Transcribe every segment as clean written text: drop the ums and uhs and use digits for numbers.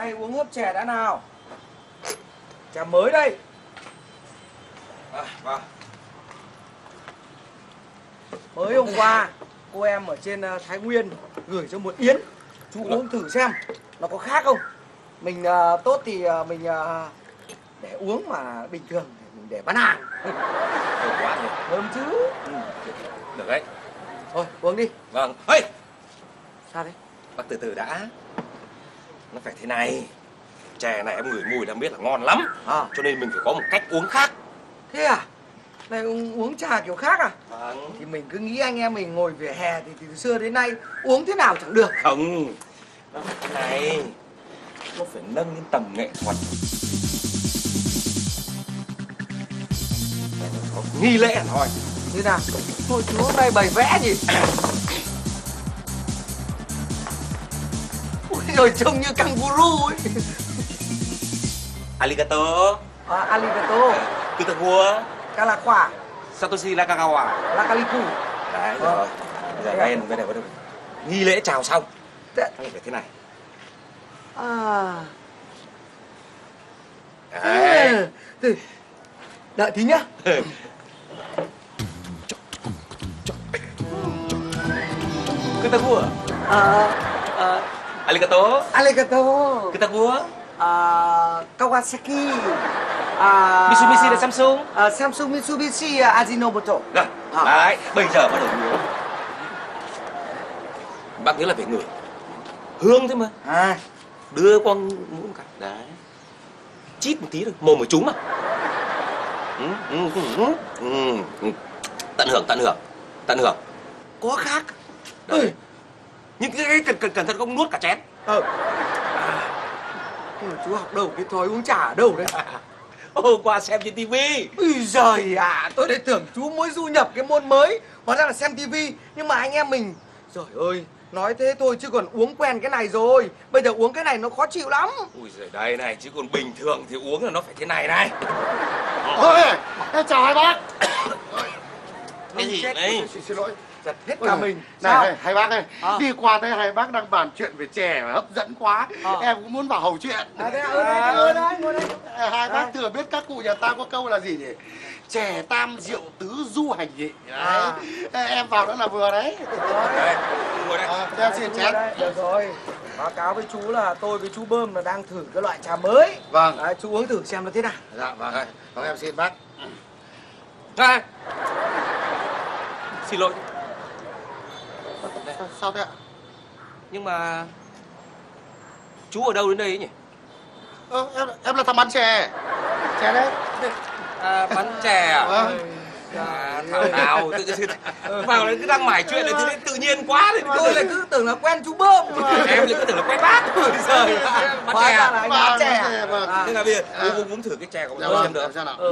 Ai uống hớp chè đã nào? Chè mới đây. Vâng. Mới hôm qua cô em ở trên Thái Nguyên gửi cho một yến. Chú uống thử xem nó có khác không. Mình tốt thì mình để uống, mà bình thường thì mình để bán hàng. Thơm quá nhỉ. Thơm chứ. Được đấy. Thôi uống đi. Vâng. Ê, Sao đấy? bác từ từ đã. Nó phải thế này. Chè này em ngửi mùi là biết là ngon lắm. Cho nên mình phải có một cách uống khác. Thế à? Này uống trà kiểu khác à? Vâng. Thì mình cứ nghĩ anh em mình ngồi vỉa hè thì từ xưa đến nay uống thế nào chẳng được. Không, nó phải thế này. Nó phải nâng lên tầm nghệ thuật. Có nghi lễ thôi. Thế nào? Thôi chú hôm nay bày vẽ gì? Ôi rồi trông như kangaroo ấy. Arigato. Arigato. Kutagua. Kalakwa. Satoshi Nakagawa. Lakaliku. Đấy rồi. Bây giờ đây này, nghi lễ chào xong. Nó phải thế này. Đấy. Đợi tí nhá. Kutagua. Arigato. Arigato. Kutagua. Kawasaki. Mitsubishi là Samsung. Samsung, Mitsubishi, Ajinomoto. Rồi. Đấy, bây giờ bắt đầu uống. Bác nhớ là phải ngửi hương thế mà. Đưa qua mũi một cái. Đấy. Chít một tí thôi, mồm của chúng mà. Tận hưởng. Có khác. Đấy. Nhưng cái cẩn thận không nuốt cả chén. Chú học đâu cái thói uống trà ở đâu đấy? Hôm qua xem trên tivi. Ui giời ạ, tôi lại tưởng chú mới du nhập cái môn mới. Hóa ra là xem tivi. Nhưng mà anh em mình, trời ơi, nói thế thôi chứ còn uống quen cái này rồi. Bây giờ uống cái này nó khó chịu lắm. Ui giời, đây này, chứ còn bình thường thì uống là nó phải thế này này. Ôi, em chào hai bác. Cái gì đấy? Xin lỗi. Giật hết cả mình. Này, hai bác ơi, đi qua thấy hai bác đang bàn chuyện về chè mà hấp dẫn quá. Em cũng muốn vào hầu chuyện. Ngồi đây. Hai bác thừa biết các cụ nhà ta có câu là gì nhỉ? Chè tam rượu tứ du hành nhị. Đấy. Em vào đó là vừa đấy. Đây, ngồi đây. Em xin chén. Được rồi. Báo cáo với chú là tôi với chú Bơm là đang thử cái loại trà mới. Vâng. Đấy, chú uống thử xem nó thế nào. Dạ vâng. Vâng, em xin bác. Đây. Xin lỗi. Sao thế ạ? Nhưng mà chú ở đâu đến đây ấy nhỉ? Em là thằng bán chè. Chè đấy. Bán chè à? Vâng. Thảo nào vào đấy cứ đang mải chuyện này thì tự nhiên quá thì Tôi lại cứ tưởng là quen chú Bơm. em lại cứ tưởng là quen bác. Rồi bán chè à? Là anh bán chè. Thế là bây giờ uống thử cái chè của tôi xem được. Xem nào.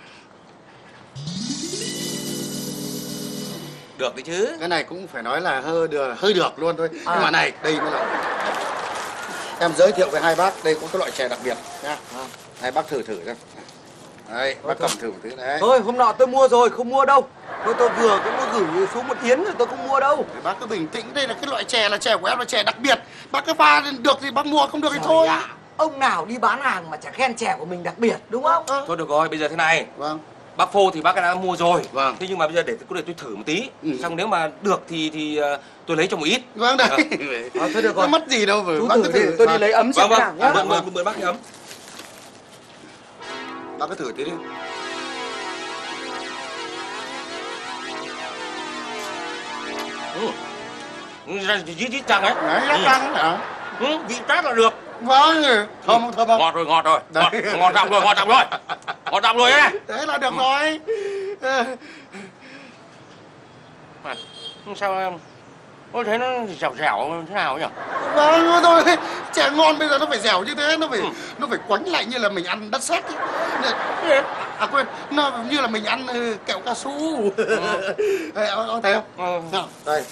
Được đấy chứ. Cái này cũng phải nói là hơi được luôn thôi. Nhưng mà này, đây mới là em giới thiệu với hai bác, đây có cái loại chè đặc biệt nhá. Hai bác thử xem. Đấy, bác cầm thử một thứ đấy. Thôi, hôm nọ tôi mua rồi, không mua đâu. Tôi vừa cũng có gửi xuống một yến rồi, tôi không mua đâu. Bác cứ bình tĩnh, đây là cái loại chè, là chè của em là chè đặc biệt. Bác cứ pha được thì bác mua, không được thì thôi. Ông nào đi bán hàng mà chả khen chè của mình đặc biệt, đúng không? Thôi được rồi, bây giờ thế này. Vâng. Bác phô thì bác đã mua rồi. Vâng. Thế nhưng mà bây giờ để tôi thử một tí. Xong nếu mà được thì tôi lấy cho một ít. Vâng đấy. Thôi được rồi. Có mất gì đâu mà Chú bác cứ thử. tôi đi lấy ấm xem nào nhá. Mượn bác cái ấm. Bác cứ thử tí đi. Dít chăng ấy. Đấy, rất căng hả? Vị tát là được. Vâng, thơm không? Ngọt rồi. Ngọt giọng rồi ấy. Thế là được rồi. Sao em? Tôi thấy nó dẻo thế nào nhỉ? Vâng, thôi. Chè ngon bây giờ nó phải dẻo như thế, nó phải quánh lại như là mình ăn đất sét ấy. À quên, nó như là mình ăn kẹo cao su. Ông thấy không? Đây.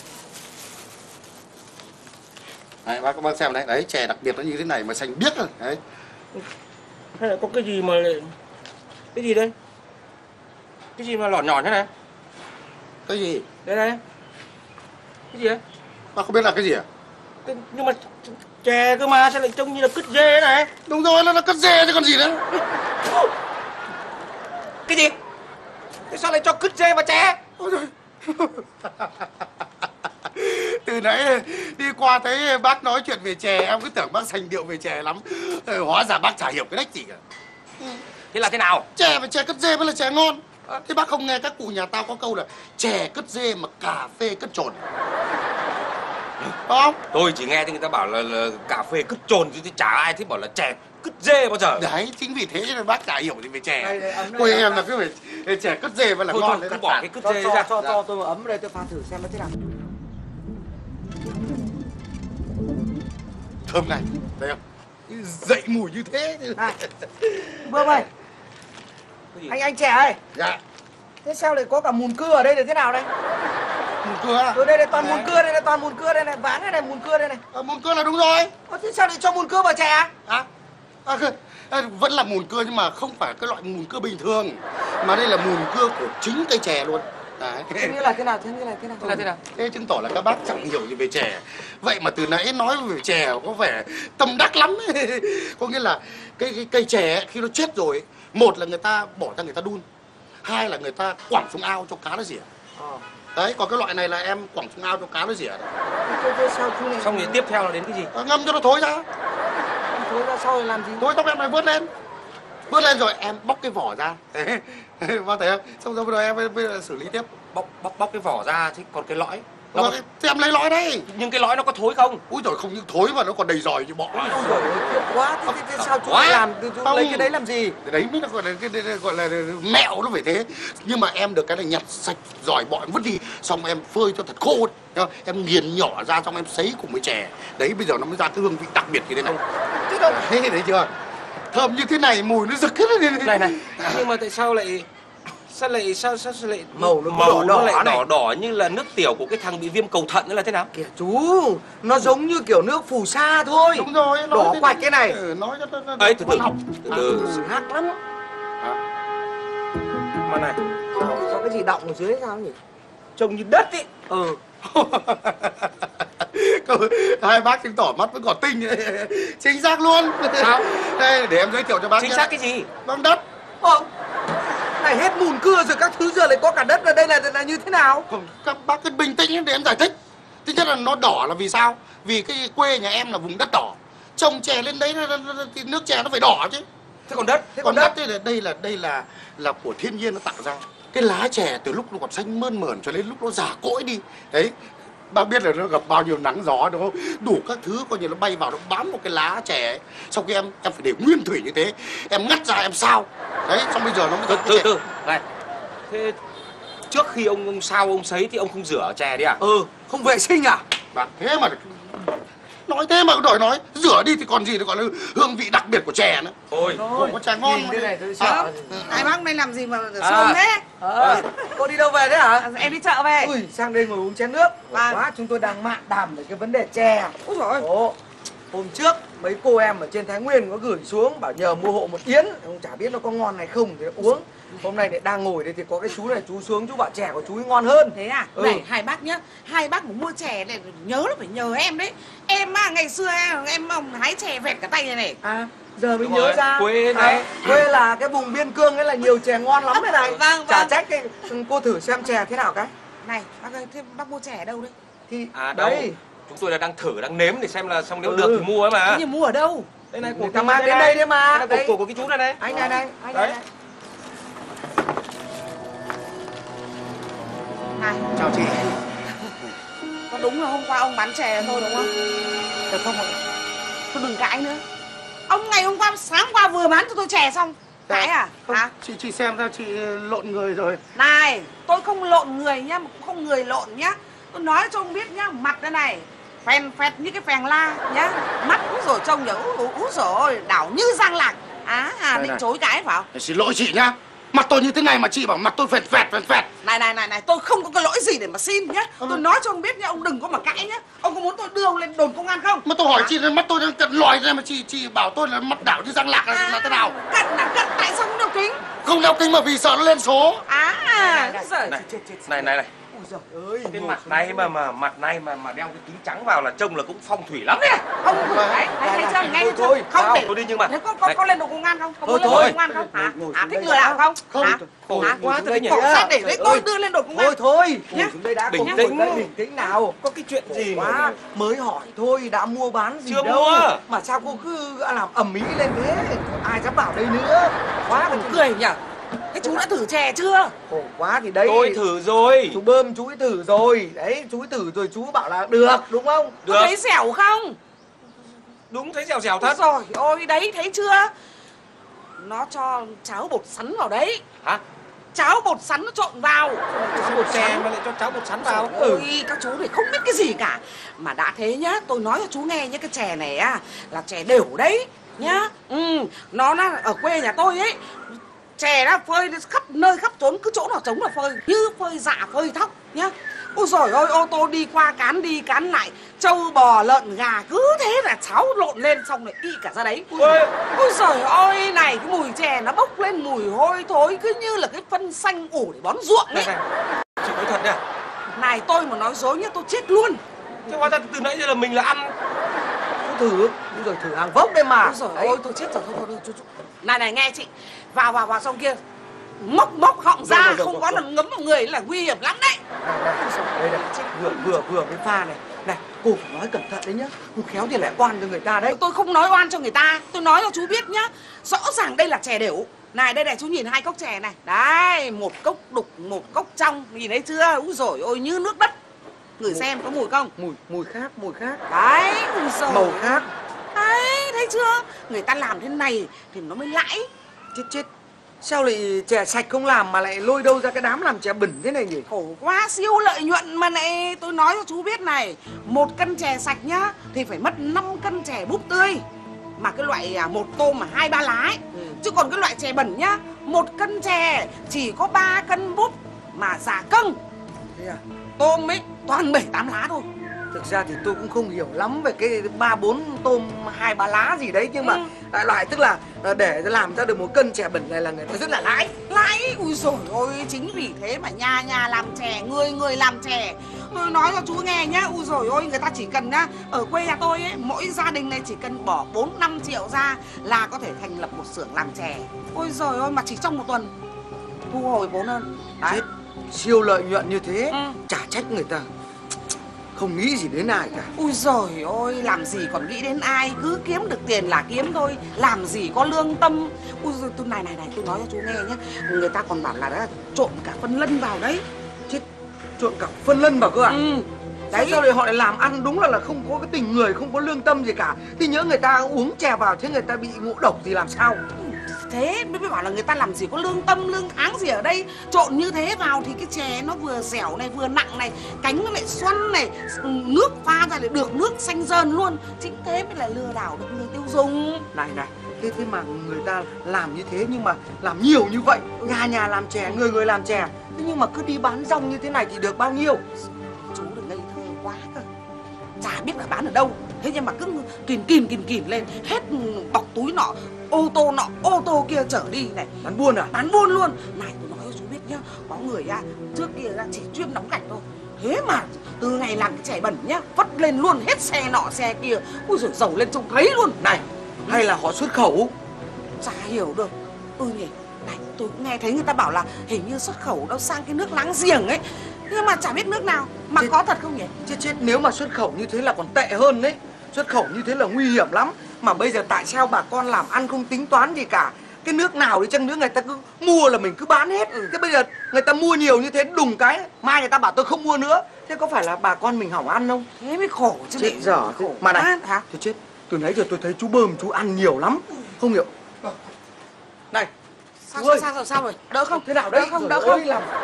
Đấy, bác xem đấy, đấy chè đặc biệt nó như thế này mà xanh biếc rồi, đấy. Hay là có cái gì mà lại... Cái gì đây? Cái gì mà lỏn nhỏn thế này? Cái gì? Đây này. Cái gì đấy? Bác không biết là cái gì à? Nhưng mà Chè cơ mà, sao lại trông như là cứt dê này? Đúng rồi, nó là cất dê chứ còn gì nữa. Cái gì? Thế sao lại cho cứt dê vào chè? Ôi giời. Từ nãy đi qua thấy bác nói chuyện về chè, em cứ tưởng bác sành điệu về chè lắm. Hóa ra bác chả hiểu cái đếch gì cả. Thế là thế nào? Chè và chè cất dê mới là chè ngon. Thế bác không nghe các cụ nhà tao có câu là chè cất dê mà cà phê cất trồn. Không? Tôi chỉ nghe thì người ta bảo là cà phê cứt trồn chứ chả ai thích bảo là chè cứt dê bao giờ. Đấy, chính vì thế cho nên bác chả hiểu gì về chè. Đây, ấm đây, Quê ấm em đây. là cứ phải chè cất dê mới là Thôi ngon. thôi, Đấy, cứ đặc bỏ sản. cái cứt dê ra. Cho tôi một ấm đây, tôi pha thử xem nó thế nào. Thơm này, thấy không? Dậy mùi như thế. Này, Bươm ơi, Cái gì? anh trẻ ơi, Dạ. thế sao lại có cả mùn cưa ở đây là thế nào đây? Mùn cưa à? Ở đây là toàn mùn cưa đây này, toàn mùn cưa đây này, ván này này, mùn cưa đây này. Mùn cưa là đúng rồi. Thế sao lại cho mùn cưa vào chè? Vẫn là mùn cưa nhưng mà không phải cái loại mùn cưa bình thường, mà đây là mùn cưa của chính cây chè luôn. Đấy. Thế như là thế nào? Thế là thế nào? Thế chứng tỏ là các bác chẳng hiểu gì về chè. Vậy mà từ nãy nói về chè có vẻ tâm đắc lắm ấy. Có nghĩa là cái cây chè ấy, khi nó chết rồi ấy, một là người ta bỏ ra người ta đun, hai là người ta quẳng xuống ao cho cá nó rỉa. Đấy, còn cái loại này là em quẳng xuống ao cho cá nó rỉa. Thế sao chú này? Xong thì tiếp theo là đến cái gì? Ngâm cho nó thối ra. Thối ra sau rồi làm gì? Thối xong em lại vớt lên. Vớt lên rồi em bóc cái vỏ ra. Bác thấy không? Xong rồi em mới xử lý tiếp. Bóc cái vỏ ra, thế còn cái lõi Nó thì em lấy lõi đây. nhưng cái lõi nó có thối không? Úi rồi không những thối mà nó còn đầy giỏi như bọ. Ôi giời ơi, tiếc quá. Thế sao chú lại làm? Chú lấy cái đấy làm gì? Đấy mới là gọi là mẹo nó phải thế. Nhưng mà em được cái là nhặt sạch giỏi bọ em vứt đi, xong em phơi cho thật khô, em nghiền nhỏ ra xong em sấy cùng với chè. Đấy bây giờ nó mới ra cái hương vị đặc biệt như thế này. Thế đâu thấy đấy chưa? Thơm như thế này mùi nó rực hết lên. Này nhưng mà tại sao lại sao lại Màu nó lại này. đỏ như là nước tiểu của cái thằng bị viêm cầu thận nữa là thế nào? Kìa chú, nó giống như kiểu nước phù sa thôi. Đúng rồi, đỏ quạch cái này. Nói cho nó Ấy từ từ học. Hắc lắm. Mà này, Sao cái gì đọng ở dưới sao nhỉ? trông như đất ý. Hai bác chứng tỏ mắt vẫn còn tinh. Chính xác luôn. Sao? Đây để em giới thiệu cho bác. Chính xác cái gì? Băng đất. Này hết mùn cưa rồi các thứ giờ lại có cả đất ở đây là như thế nào? Không, các bác cứ bình tĩnh để em giải thích. Thứ nhất là nó đỏ là vì sao? Vì cái quê nhà em là vùng đất đỏ. Trồng chè lên đấy thì nước chè nó phải đỏ chứ. Thế còn đất? Còn đất đây là của thiên nhiên nó tạo ra. Cái lá chè từ lúc nó còn xanh mơn mởn cho đến lúc nó già cỗi đi. Đấy, bác biết là nó gặp bao nhiêu nắng gió đúng không? Đủ các thứ coi như nó bay vào nó bám vào cái lá chè ấy. Sau khi em phải để nguyên thủy như thế, em ngắt ra em sao. Đấy, xong bây giờ nó mới Từ này. Thế trước khi ông sao ông sấy thì ông không rửa chè đi à? Không vệ sinh à? Và thế mà nói thế mà đổi nói rửa đi thì còn gì, thì gọi là hương vị đặc biệt của chè nữa. Ôi, Có chè ngon Nhìn mà thế đi. này tôi sợ. Hai bác này làm gì mà xôn thế? Cô đi đâu về đấy hả? Em đi chợ về. Ui, sang đây ngồi uống chén nước. Vâng. Quá, chúng tôi đang mạn đàm về cái vấn đề chè. Úi dồi ôi. Hôm trước mấy cô em ở trên Thái Nguyên có gửi xuống bảo nhờ mua hộ một yến, ông chả biết nó có ngon này không thì uống. Hôm nay lại đang ngồi đây thì có cái chú này, chú xuống chú bảo chè của chú ấy ngon hơn. Thế à? Này hai bác nhá, hai bác muốn mua chè này nhớ là phải nhờ em đấy. Em ngày xưa em hái chè vẹt cả tay này này. Giờ mới Đúng nhớ rồi, ra. quê này. Quê là cái vùng biên cương ấy là nhiều chè ngon lắm đây này. Vâng, Chả vâng. trách cái cô thử xem chè thế nào cái. Này, bác ơi, thế bác mua chè ở đâu đấy? Thì đâu. đấy. Chúng tôi là đang thử, đang nếm để xem là xong nếu được thì mua ấy mà. Thế nhưng mua ở đâu? Đây này, Người ta mang đến đây đấy mà. Đây của cái chú này này. Anh này, anh Đấy. này. Này, Chào chị. có đúng là hôm qua ông bán chè thôi đúng không? Được không ạ? Tôi đừng cãi nữa. Ông ngày hôm qua, sáng qua vừa bán cho tôi chè xong. Cãi à? Không, Hả? chị xem ra chị lộn người rồi. Này, tôi không lộn người nhá, mà cũng không người lộn nhá. Tôi nói cho ông biết nhá, mặt đây này phèn phẹt như cái phèn la nhá. Mắt úi rồi trông nhở úi rồi đảo như răng lạc. Định này. chối cái phải không? Xin lỗi chị nhá. Mặt tôi như thế này mà chị bảo mặt tôi phẹt phẹt. Này, tôi không có cái lỗi gì để mà xin nhá. Tôi nói cho ông biết nhá, ông đừng có mà cãi nhá. Ông có muốn tôi đưa ông lên đồn công an không? Mà tôi hỏi chị là mắt tôi đang cận lòi ra mà chị bảo tôi là mắt đảo như răng lạc là thế nào? Cận là cận, tại sao không đeo kính? Không đeo kính mà vì sợ nó lên số. Giời, Này, Ôi giời ơi, Cái mặt này mặt này mà đeo cái kính trắng vào là trông là cũng phong thủy lắm đấy. Không, đấy, thấy chưa, nghe chưa? Thôi, Không sao? để. Tôi đi nhưng mà Thế có lên đồ công an không? Có Thôi, muốn lên thôi. đồ công an không? Hả? Ngồi À, xuống thích đây lừa đảo đã. không? Không. Hả? Khổ Hả? quá tôi nhỉ. Khổ sát để đấy tôi đưa lên đồ công an. Thôi, Nhá. ngồi xuống đây đã. Bình Ngồi tĩnh. đây, bình tĩnh nào. Có cái chuyện gì mà Quá, mới hỏi thôi, đã mua bán gì chưa đâu. mua. Mà sao cô cứ làm ầm ĩ lên thế? Ai dám bảo đây nữa? Quá Buồn cười nhỉ? Thế chú đã thử chè chưa? khổ quá thì đấy. tôi thử rồi. Chú Bơm chú ấy thử rồi. Đấy, chú ấy thử rồi chú bảo là được, đúng không? Được. Có thấy dẻo không? Đúng thấy dẻo dẻo Thật thật. rồi, ôi đấy thấy chưa? Nó cho cháo bột sắn vào đấy. Hả? Cháo bột sắn nó trộn vào. Cháo bột chè mà lại cho cháo bột sắn vào. Ôi, các chú này không biết cái gì cả. Mà đã thế nhá, tôi nói cho chú nghe nhá, cái chè này á là chè đều đấy nhá. Nó ở quê nhà tôi ấy, chè nó phơi khắp nơi khắp trốn, cứ chỗ nào trống là phơi, như phơi dạ phơi thóc nhá. Ôi giời ơi, ô tô đi qua cán đi cán lại, trâu bò lợn gà cứ thế là cháo lộn lên xong rồi y cả ra đấy. Ôi giời ơi này, cái mùi chè nó bốc lên mùi hôi thối cứ như là cái phân xanh ủ để bón ruộng ấy. Này, chị nói thật đấy à? Này tôi mà nói dối nhá tôi chết luôn. Thế hóa ra từ nãy giờ là mình là ăn. Chú thử, đúng rồi thử hàng vốc đây mà. Ôi giời ơi tôi chết rồi, thôi chú. Này nghe chị, vào xong kia móc họng ra, không có là ngấm vào người là nguy hiểm lắm đấy. Đây này, vừa cái pha này. Này, cô phải nói cẩn thận đấy nhá. Cô khéo thì lại oan cho người ta đấy. Tôi không nói oan cho người ta, tôi nói cho chú biết nhá. Rõ ràng đây là chè đều. Này đây này chú nhìn hai cốc chè này. Đấy, một cốc đục, một cốc trong. Nhìn thấy chưa? Úi dồi ôi như nước đất. Ngửi xem có mùi không? Mùi khác. Đấy, úi dồi. Màu khác. Đấy, thấy chưa? Người ta làm thế này thì nó mới lãi. Chết. Sao lại chè sạch không làm mà lại lôi đâu ra cái đám làm chè bẩn thế này nhỉ? Khổ quá, siêu lợi nhuận mà này. Tôi nói cho chú biết này, 1 cân chè sạch nhá thì phải mất 5 cân chè búp tươi. Mà cái loại 1 tôm mà 2-3 lá ấy. Chứ còn cái loại chè bẩn nhá, 1 cân chè chỉ có 3 cân búp mà giả cân. Thế à? Tôm ấy toàn 7-8 lá thôi. Thực ra thì tôi cũng không hiểu lắm về cái 3-4 tôm 2-3 lá gì đấy. Nhưng mà đại loại tức là để làm ra được 1 cân chè bẩn này là người ta rất là lãi. Lãi, ui dồi ôi, chính vì thế mà nhà làm chè, người làm chè. Tôi nói cho chú nghe nhá, ui dồi ôi, người ta chỉ cần nhá, ở quê nhà tôi ấy, mỗi gia đình này chỉ cần bỏ 4-5 triệu ra là có thể thành lập một xưởng làm chè. Ôi dồi ôi, mà chỉ trong 1 tuần thu hồi vốn hơn. Đấy. Chết, siêu lợi nhuận như thế, chả trách người ta không nghĩ gì đến ai cả. Ui giời ôi, làm gì còn nghĩ đến ai, cứ kiếm được tiền là kiếm thôi, làm gì có lương tâm. Ui giời, tôi này, tôi nói cho chú nghe nhé, người ta còn bảo là đã trộn cả phân lân vào đấy. Chết, trộn cả phân lân vào cơ à? Đấy. Sao lại họ lại làm ăn đúng là không có cái tình người, không có lương tâm gì cả. Thì nhớ người ta uống chè vào thế người ta bị ngộ độc thì làm sao? Thế mới bảo là người ta làm gì có lương tâm, lương tháng gì ở đây. Trộn như thế vào thì cái chè nó vừa dẻo này, vừa nặng này, cánh nó lại xoăn này, nước pha ra để được nước xanh dần luôn. Chính thế mới là lừa đảo được người tiêu dùng. Này, thế mà người ta làm như thế nhưng mà làm nhiều như vậy. Nhà làm chè, người làm chè. Thế nhưng mà cứ đi bán rong như thế này thì được bao nhiêu? Chú đừng ngây thơ quá cơ. Chả biết là bán ở đâu. Thế nhưng mà cứ kìm lên, hết bọc túi nọ, ô tô kia chở đi này. Bán buôn à? Bán buôn luôn. Này tôi nói cho chú biết nhá, có người trước kia chỉ chuyên đóng gạch thôi. Thế mà từ ngày làm cái chè bẩn nhá, vất lên luôn hết xe nọ xe kia. Ui rồi dầu lên trông thấy luôn. Này, hay là họ xuất khẩu? Chả hiểu được. Nhỉ. Này tôi cũng nghe thấy người ta bảo là hình như xuất khẩu đâu sang cái nước láng giềng ấy. Nhưng mà chả biết nước nào. Mà có thật không nhỉ? Chết, nếu mà xuất khẩu như thế là còn tệ hơn đấy. Xuất khẩu như thế là nguy hiểm lắm. Mà bây giờ tại sao bà con làm ăn không tính toán gì cả? Cái nước nào đi chăng nữa người ta cứ mua là mình cứ bán hết. Thế bây giờ người ta mua nhiều như thế đùng cái mai người ta bảo tôi không mua nữa. Thế có phải là bà con mình hỏng ăn không? Thế mới khổ chứ. Chết dở. Mà này, hả? tôi chết. Từ nãy giờ tôi thấy chú Bơm chú ăn nhiều lắm. Không hiểu. Này, Sao rồi? Đỡ không? Thế nào đấy? Đỡ không?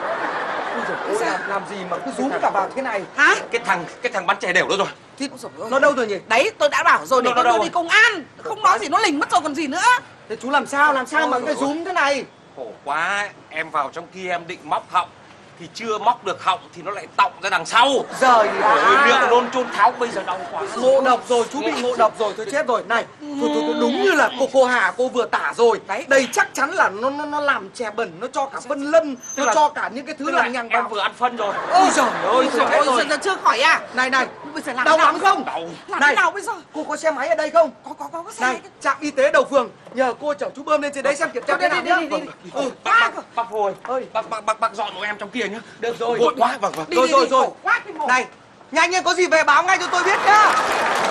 Làm gì mà cứ rúm cả vào thế này? Hả? Cái thằng bán chè đều đó rồi. Thì nó đâu rồi nhỉ? Đấy tôi đã bảo rồi để tôi đưa đi công an. Không nói gì nó lình mất rồi còn gì nữa. Thế chú làm sao mà cái rúm thế này? Khổ quá, em vào trong kia em định móc họng thì chưa móc được họng thì nó lại tọng ra đằng sau. Giời Ôi, miệng nôn chôn tháo bây giờ đau quá. Ngộ độc rồi, chú bị ngộ độc rồi, tôi chết rồi. Này, thôi, đúng như là cô Hà cô vừa tả rồi. Đấy. Đây chắc chắn là nó làm chè bẩn, nó cho cả phân lân, Tức nó là- cho cả những cái thứ Tức là lằng nhằng em vào. vừa ăn phân rồi. Ôi giời ơi, Ôi tôi chết rồi. giờ chưa khỏi à? Này, Bây giờ làm đau thế nào? lắm không? Đau. Làm Này. thế nào bây giờ? Cô có xe máy ở đây không? Có xe. Này, trạm y tế đầu phường, nhờ cô chở chú Bơm lên trên đấy xem kiểm tra Đi, thế nào đi, nhá. đi, đi, đi. Ừ, Bác Hồi ơi. bác dọn của em trong kia nhá. Được rồi. Vội quá. Vâng. Rồi, Đi, rồi. khổ quá cái mồm. Này, nhanh lên có gì về báo ngay cho tôi biết nhá.